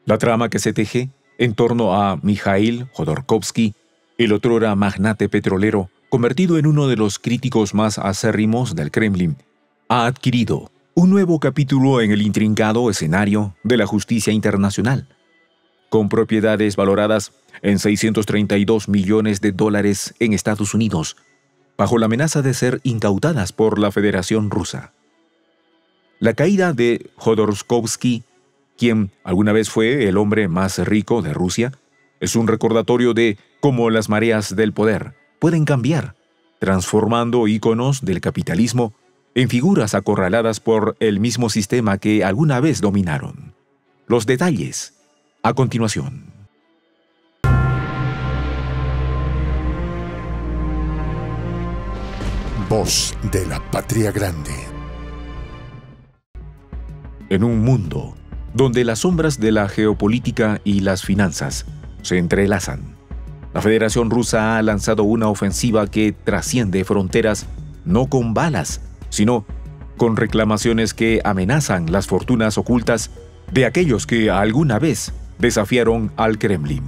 La trama que se teje en torno a Mikhail Jodorkovsky, el otrora magnate petrolero, convertido en uno de los críticos más acérrimos del Kremlin, ha adquirido un nuevo capítulo en el intrincado escenario de la justicia internacional, con propiedades valoradas en $632 millones en Estados Unidos, bajo la amenaza de ser incautadas por la Federación Rusa. La caída de Jodorkovsky, quien alguna vez fue el hombre más rico de Rusia, es un recordatorio de cómo las mareas del poder pueden cambiar, transformando íconos del capitalismo en figuras acorraladas por el mismo sistema que alguna vez dominaron. Los detalles, a continuación. Voz de la Patria Grande. En un mundo donde las sombras de la geopolítica y las finanzas se entrelazan, la Federación Rusa ha lanzado una ofensiva que trasciende fronteras no con balas, sino con reclamaciones que amenazan las fortunas ocultas de aquellos que alguna vez desafiaron al Kremlin.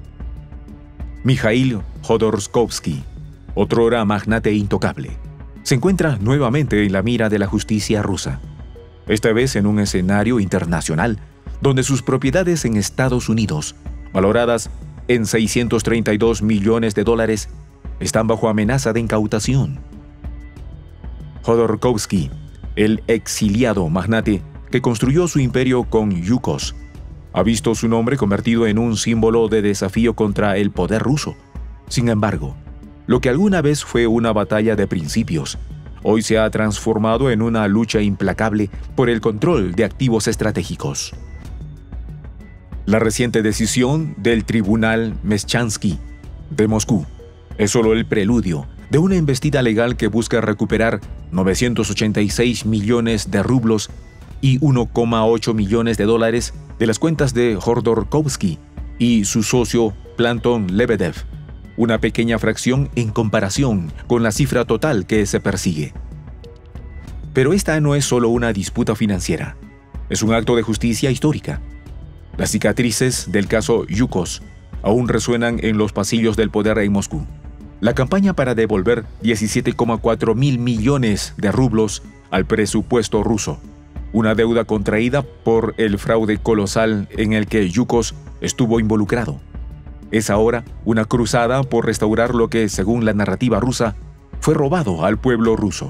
Mikhail Jodorkovsky, otrora magnate intocable, se encuentra nuevamente en la mira de la justicia rusa, esta vez en un escenario internacional donde sus propiedades en Estados Unidos, valoradas en $632 millones, están bajo amenaza de incautación. Jodorkovsky, el exiliado magnate que construyó su imperio con Yukos, ha visto su nombre convertido en un símbolo de desafío contra el poder ruso. Sin embargo, lo que alguna vez fue una batalla de principios, hoy se ha transformado en una lucha implacable por el control de activos estratégicos. La reciente decisión del Tribunal Meshchansky de Moscú es solo el preludio de una embestida legal que busca recuperar 986 millones de rublos y 1,8 millones de dólares de las cuentas de Jodorkovsky y su socio Platon Lebedev, una pequeña fracción en comparación con la cifra total que se persigue. Pero esta no es solo una disputa financiera, es un acto de justicia histórica. Las cicatrices del caso Yukos aún resuenan en los pasillos del poder en Moscú. La campaña para devolver 17,4 mil millones de rublos al presupuesto ruso, una deuda contraída por el fraude colosal en el que Yukos estuvo involucrado, es ahora una cruzada por restaurar lo que, según la narrativa rusa, fue robado al pueblo ruso.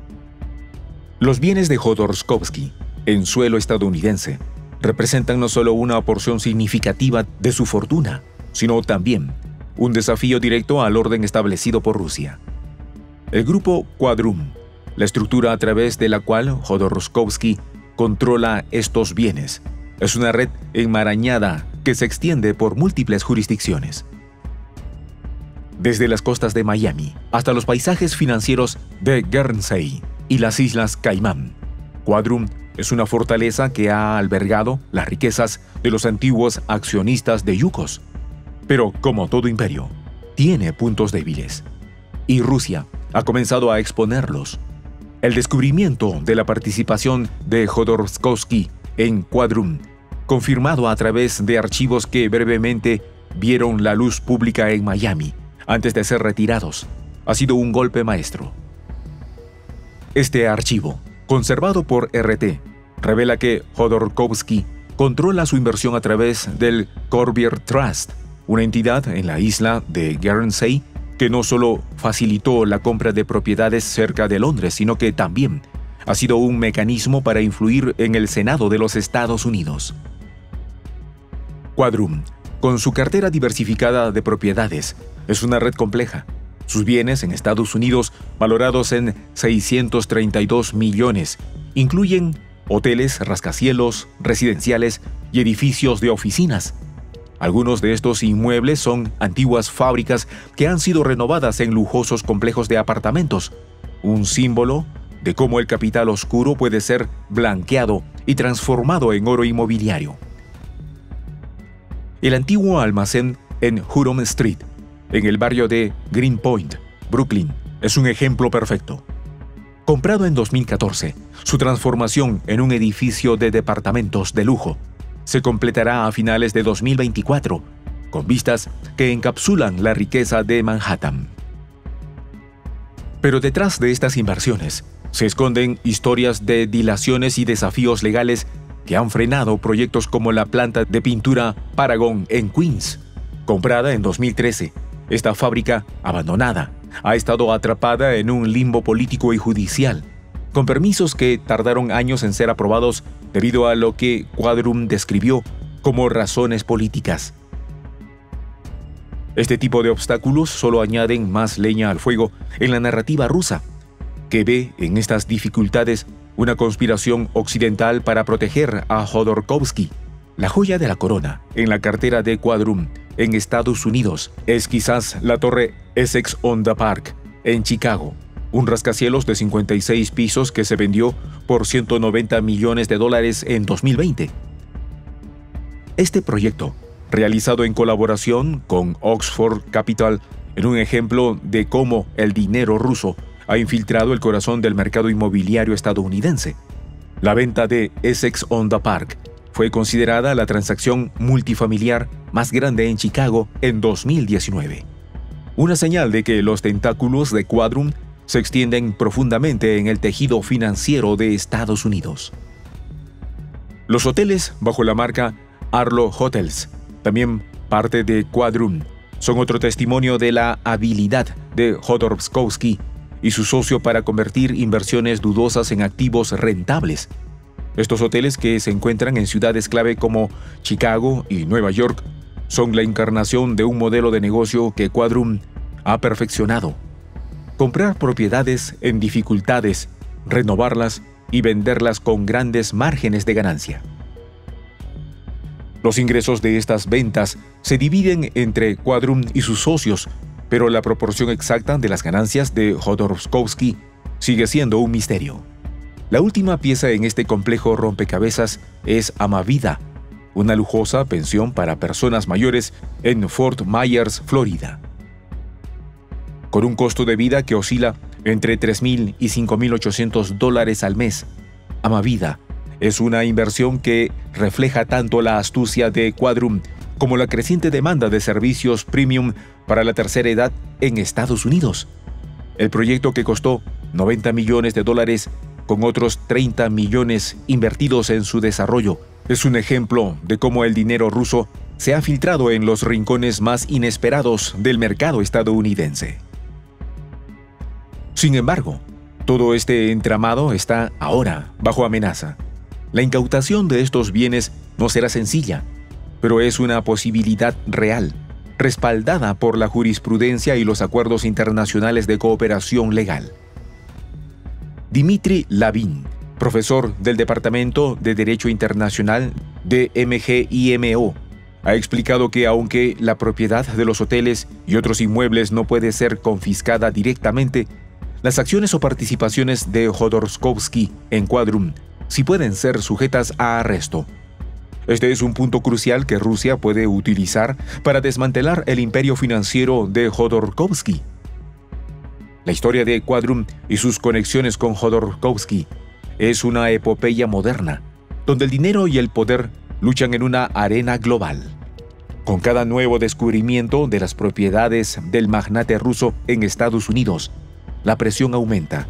Los bienes de Jodorkovsky en suelo estadounidense representan no solo una porción significativa de su fortuna, sino también un desafío directo al orden establecido por Rusia. El grupo Quadrum, la estructura a través de la cual Jodorkovsky controla estos bienes, es una red enmarañada que se extiende por múltiples jurisdicciones. Desde las costas de Miami hasta los paisajes financieros de Guernsey y las Islas Caimán, Quadrum es una fortaleza que ha albergado las riquezas de los antiguos accionistas de Yukos. Pero, como todo imperio, tiene puntos débiles. Y Rusia ha comenzado a exponerlos. El descubrimiento de la participación de Jodorkovsky en Quadrum, confirmado a través de archivos que brevemente vieron la luz pública en Miami antes de ser retirados, ha sido un golpe maestro. Este archivo, conservado por RT, revela que Jodorkovsky controla su inversión a través del Corbier Trust, una entidad en la isla de Guernsey que no solo facilitó la compra de propiedades cerca de Londres, sino que también ha sido un mecanismo para influir en el Senado de los Estados Unidos. Quadrum, con su cartera diversificada de propiedades, es una red compleja. Sus bienes en Estados Unidos, valorados en 632 millones, incluyen hoteles, rascacielos, residenciales y edificios de oficinas. Algunos de estos inmuebles son antiguas fábricas que han sido renovadas en lujosos complejos de apartamentos, un símbolo de cómo el capital oscuro puede ser blanqueado y transformado en oro inmobiliario. El antiguo almacén en Huron Street, en el barrio de Greenpoint, Brooklyn, es un ejemplo perfecto. Comprado en 2014, su transformación en un edificio de departamentos de lujo se completará a finales de 2024, con vistas que encapsulan la riqueza de Manhattan. Pero detrás de estas inversiones se esconden historias de dilaciones y desafíos legales que han frenado proyectos como la planta de pintura Paragon en Queens. Comprada en 2013, esta fábrica, abandonada, ha estado atrapada en un limbo político y judicial, con permisos que tardaron años en ser aprobados debido a lo que Quadrum describió como razones políticas. Este tipo de obstáculos solo añaden más leña al fuego en la narrativa rusa, que ve en estas dificultades una conspiración occidental para proteger a Jodorkovsky. La joya de la corona en la cartera de Quadrum en Estados Unidos es quizás la torre Essex on the Park en Chicago, un rascacielos de 56 pisos que se vendió por $190 millones en 2020. Este proyecto, realizado en colaboración con Oxford Capital, en un ejemplo de cómo el dinero ruso ha infiltrado el corazón del mercado inmobiliario estadounidense. La venta de Essex on the Park fue considerada la transacción multifamiliar más grande en Chicago en 2019. Una señal de que los tentáculos de Quadrum se extienden profundamente en el tejido financiero de Estados Unidos. Los hoteles bajo la marca Arlo Hotels, también parte de Quadrum, son otro testimonio de la habilidad de Jodorkovsky y su socio para convertir inversiones dudosas en activos rentables. Estos hoteles, que se encuentran en ciudades clave como Chicago y Nueva York, son la encarnación de un modelo de negocio que Quadrum ha perfeccionado: comprar propiedades en dificultades, renovarlas y venderlas con grandes márgenes de ganancia. Los ingresos de estas ventas se dividen entre Quadrum y sus socios, pero la proporción exacta de las ganancias de Jodorkovsky sigue siendo un misterio. La última pieza en este complejo rompecabezas es Amavida, una lujosa pensión para personas mayores en Fort Myers, Florida. Con un costo de vida que oscila entre $3,000 y $5,800 al mes, Amavida es una inversión que refleja tanto la astucia de Quadrum como la creciente demanda de servicios premium para la tercera edad en Estados Unidos. El proyecto, que costó $90 millones, con otros 30 millones invertidos en su desarrollo, es un ejemplo de cómo el dinero ruso se ha filtrado en los rincones más inesperados del mercado estadounidense. Sin embargo, todo este entramado está ahora bajo amenaza. La incautación de estos bienes no será sencilla, pero es una posibilidad real, respaldada por la jurisprudencia y los acuerdos internacionales de cooperación legal. Dmitry Lavin, profesor del Departamento de Derecho Internacional de MGIMO, ha explicado que aunque la propiedad de los hoteles y otros inmuebles no puede ser confiscada directamente, las acciones o participaciones de Jodorkovsky en Quadrum sí pueden ser sujetas a arresto. Este es un punto crucial que Rusia puede utilizar para desmantelar el imperio financiero de Jodorkovsky. La historia de Quadrum y sus conexiones con Jodorkovsky es una epopeya moderna, donde el dinero y el poder luchan en una arena global. Con cada nuevo descubrimiento de las propiedades del magnate ruso en Estados Unidos, la presión aumenta.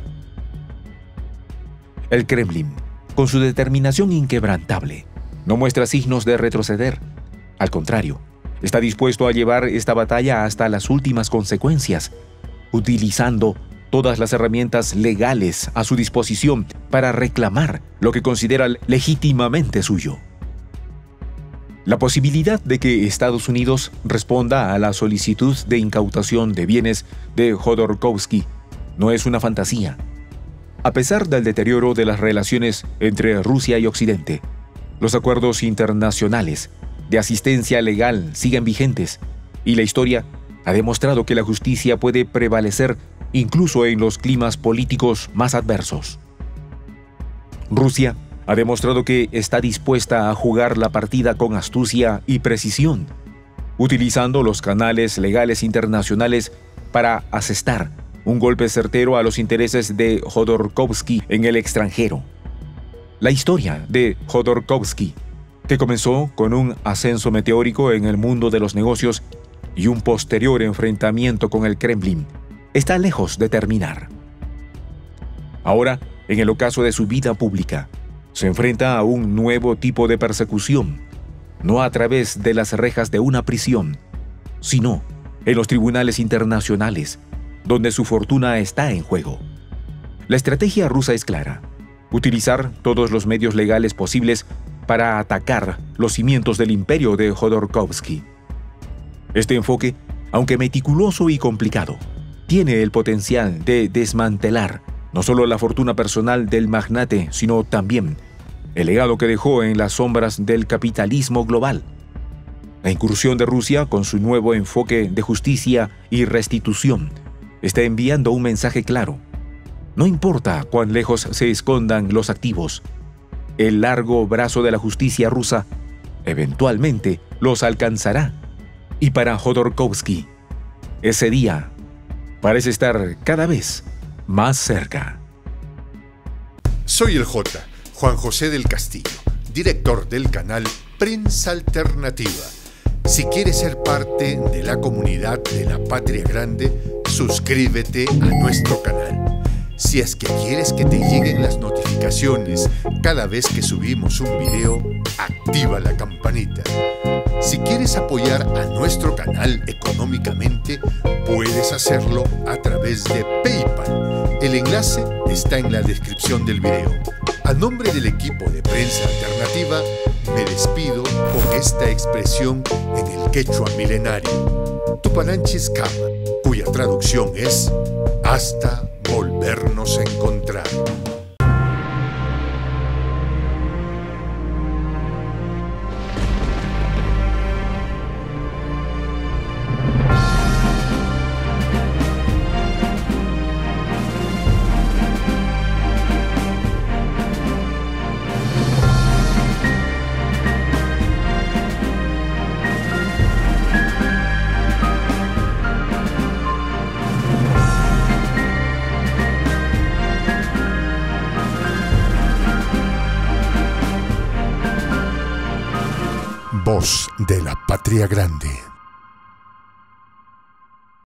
El Kremlin, con su determinación inquebrantable, no muestra signos de retroceder. Al contrario, está dispuesto a llevar esta batalla hasta las últimas consecuencias, utilizando todas las herramientas legales a su disposición para reclamar lo que considera legítimamente suyo. La posibilidad de que Estados Unidos responda a la solicitud de incautación de bienes de Jodorkovsky no es una fantasía. A pesar del deterioro de las relaciones entre Rusia y Occidente, los acuerdos internacionales de asistencia legal siguen vigentes, y la historia ha demostrado que la justicia puede prevalecer incluso en los climas políticos más adversos. Rusia ha demostrado que está dispuesta a jugar la partida con astucia y precisión, utilizando los canales legales internacionales para asestar un golpe certero a los intereses de Jodorkovsky en el extranjero. La historia de Jodorkovsky que comenzó con un ascenso meteórico en el mundo de los negocios y un posterior enfrentamiento con el Kremlin, está lejos de terminar. Ahora, en el ocaso de su vida pública, se enfrenta a un nuevo tipo de persecución, no a través de las rejas de una prisión, sino en los tribunales internacionales, donde su fortuna está en juego. La estrategia rusa es clara: utilizar todos los medios legales posibles para atacar los cimientos del imperio de Jodorkovsky. Este enfoque, aunque meticuloso y complicado, tiene el potencial de desmantelar no solo la fortuna personal del magnate, sino también el legado que dejó en las sombras del capitalismo global. La incursión de Rusia, con su nuevo enfoque de justicia y restitución, está enviando un mensaje claro. No importa cuán lejos se escondan los activos, el largo brazo de la justicia rusa eventualmente los alcanzará. Y para Jodorkovsky, ese día parece estar cada vez más cerca. Soy el J, Juan José del Castillo, director del canal Prensa Alternativa. Si quieres ser parte de la comunidad de la Patria Grande, suscríbete a nuestro canal. Si es que quieres que te lleguen las notificaciones cada vez que subimos un video, activa la campanita. Si quieres apoyar a nuestro canal económicamente, puedes hacerlo a través de PayPal. El enlace está en la descripción del video. A nombre del equipo de Prensa Alternativa, me despido con esta expresión en el quechua milenario, Tupananchis Kama, cuya traducción es hasta volvernos a encontrar. Voz de la Patria Grande.